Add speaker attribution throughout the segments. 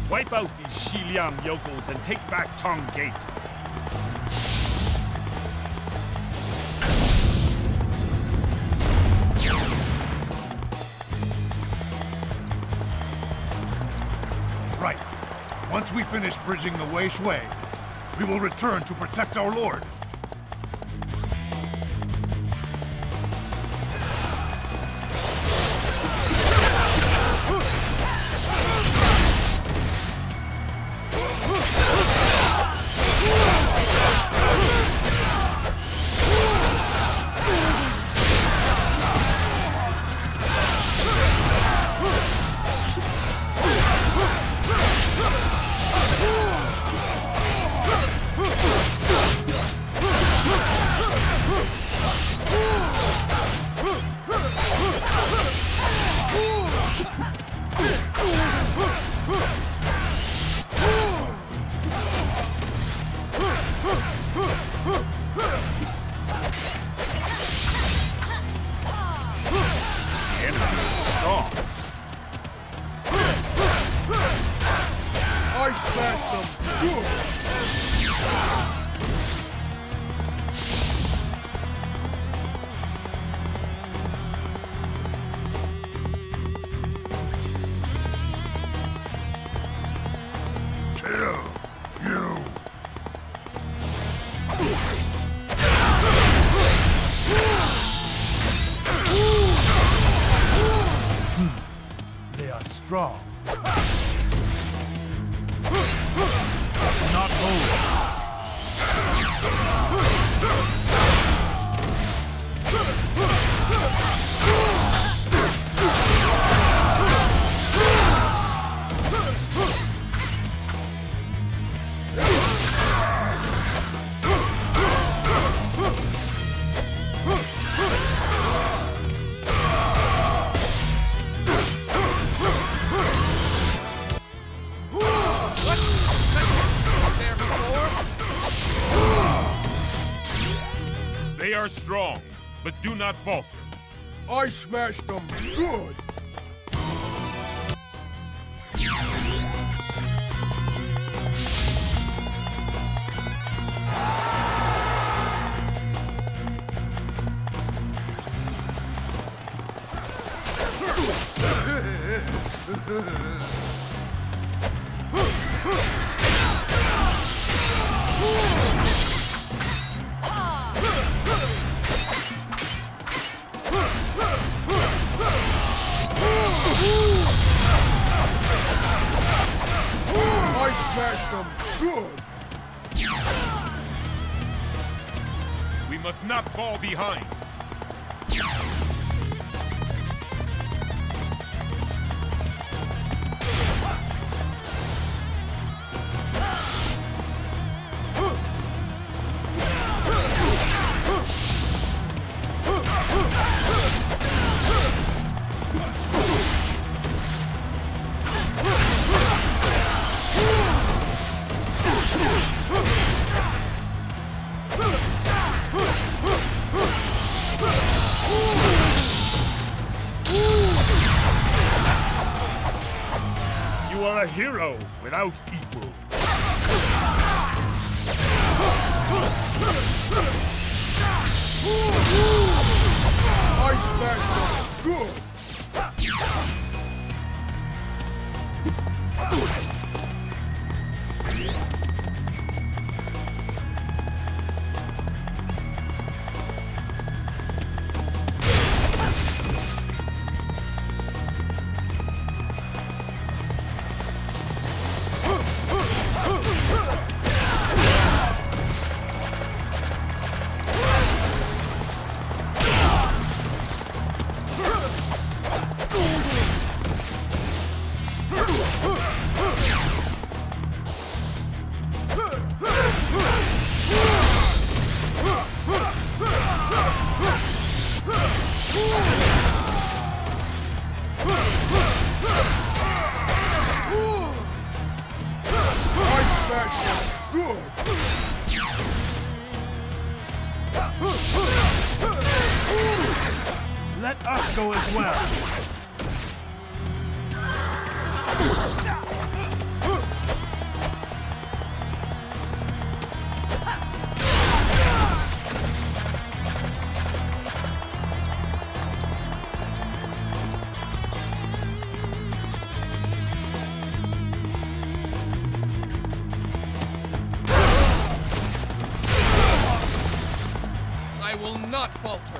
Speaker 1: Wipe out these Shiliam yokels and take back Tong Gate.
Speaker 2: Right. Once we finish bridging the Wei Shui, we will return to protect our lord.
Speaker 1: They are strong. That's not over. They are strong, but do not falter.
Speaker 3: I smashed them good! Smashed them good!
Speaker 1: We must not fall behind. You are a hero without equal.
Speaker 3: I smashed them good!
Speaker 1: Let us go as well.
Speaker 3: not falter.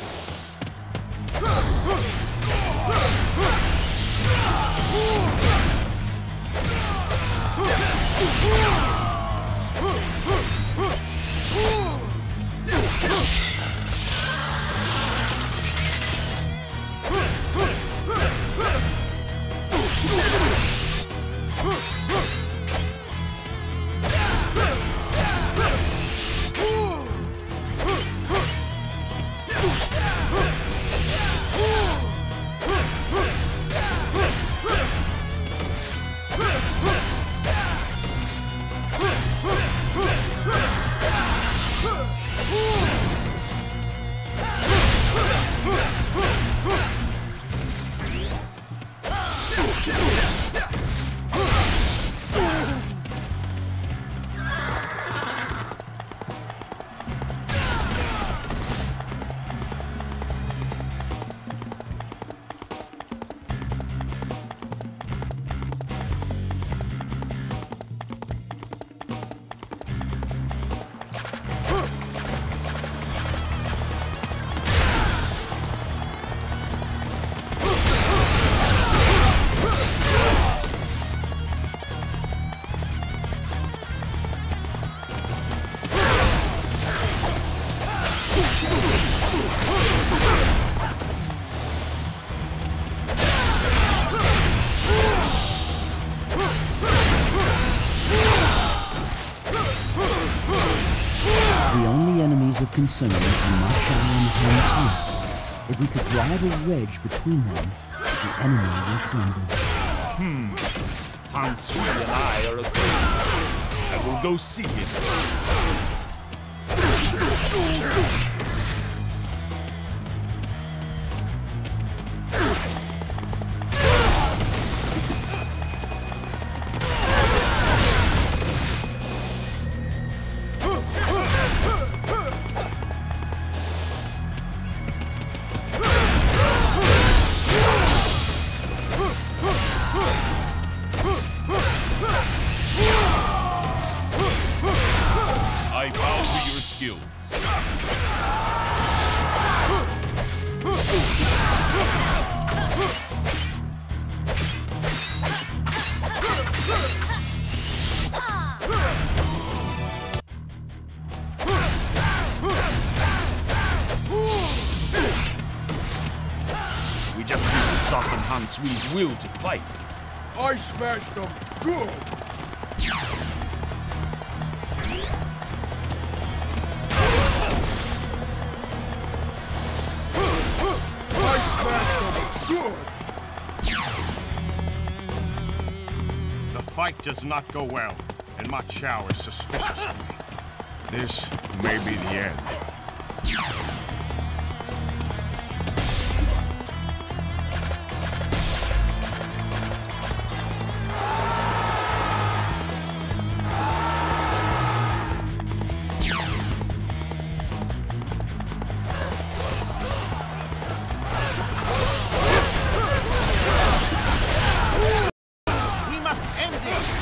Speaker 4: The only enemies of concern are Ma Chao and Han Sui. If we could drive a wedge between them, the enemy will crumble.
Speaker 1: Han Sui and I are acquainted. I will go see him. I bow to your skills. We just need to soften Han Sui's will to fight.
Speaker 3: I smashed them good. I smashed them good.
Speaker 5: The fight does not go well, and Ma Chao is suspicious of me. This may be the end.
Speaker 1: We must end this!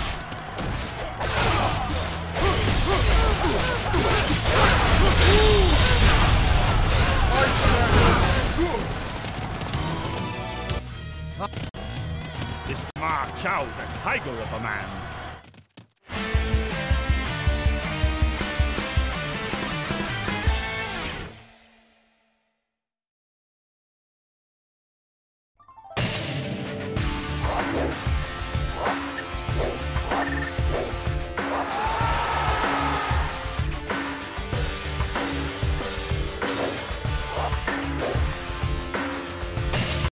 Speaker 1: This Ma Chao is a tiger of a man.